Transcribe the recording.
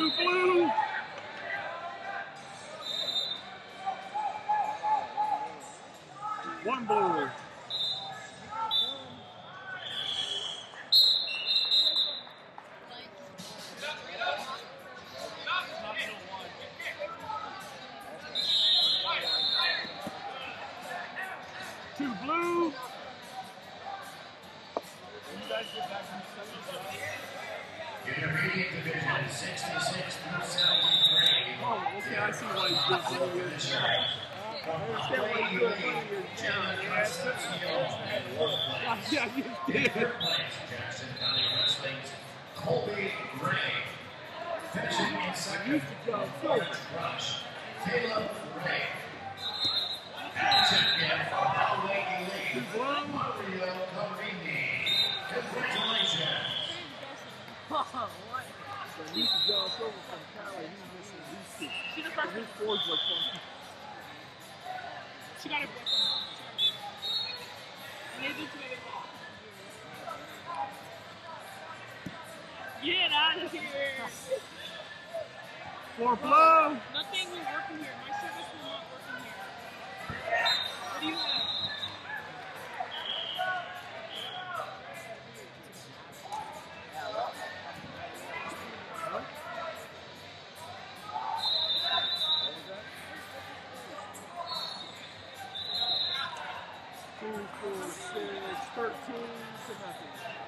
Two blue. One blue. Two blue. Intermediate division, 66 through 73. Oh, okay, I see why he's doing something here. I understand why he's doing something here. Yeah, you did. Third place, Jackson County Wrestling's Colby Gray. Finishing in second, Florence Rush, Caleb Ray. And second, Hawaii Lee, Mario Carini. Congratulations. What? So he's John Silver from Cali. He's missing these two. She just got his boards look funky. She got it. Get out of here! For blow! Nothing will work in here. My service will not work in here. What do you have? Two, 4, 6, 13 to nothing.